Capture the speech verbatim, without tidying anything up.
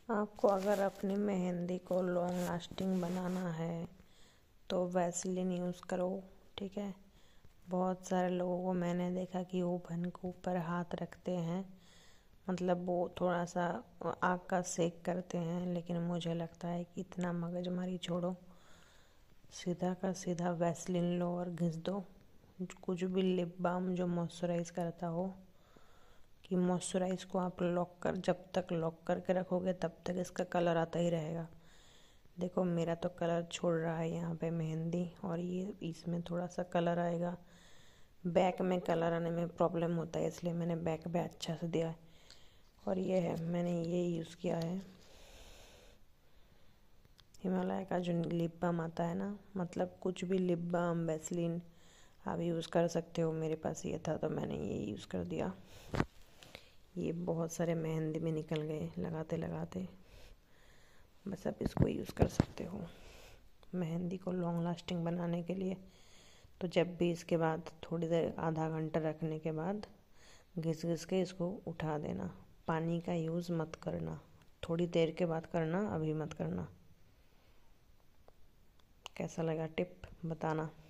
आपको अगर अपनी मेहंदी को लॉन्ग लास्टिंग बनाना है तो वैसलीन यूज़ करो। ठीक है। बहुत सारे लोगों को मैंने देखा कि ओवन के ऊपर हाथ रखते हैं, मतलब वो थोड़ा सा आग का सेक करते हैं, लेकिन मुझे लगता है कि इतना मगजमारी छोड़ो, सीधा का सीधा वैसलीन लो और घिस दो। कुछ भी लिप बाम जो मॉइस्चराइज करता हो, कि मॉइस्चराइज को आप लॉक कर जब तक लॉक करके रखोगे तब तक इसका कलर आता ही रहेगा। देखो मेरा तो कलर छोड़ रहा है यहाँ पे मेहंदी, और ये इसमें थोड़ा सा कलर आएगा। बैक में कलर आने में प्रॉब्लम होता है, इसलिए मैंने बैक पे अच्छा से दिया है। और ये है, मैंने ये यूज़ किया है हिमालय का जो लिप बाम आता है ना, मतलब कुछ भी लिप बाम वैसलीन आप यूज़ कर सकते हो। मेरे पास ये था तो मैंने ये यूज़ कर दिया। ये बहुत सारे मेहंदी में निकल गए लगाते लगाते, बस अब इसको यूज़ कर सकते हो मेहंदी को लॉन्ग लास्टिंग बनाने के लिए। तो जब भी इसके बाद थोड़ी देर आधा घंटा रखने के बाद घिस घिस के इसको उठा देना। पानी का यूज़ मत करना, थोड़ी देर के बाद करना, अभी मत करना। कैसा लगा टिप बताना।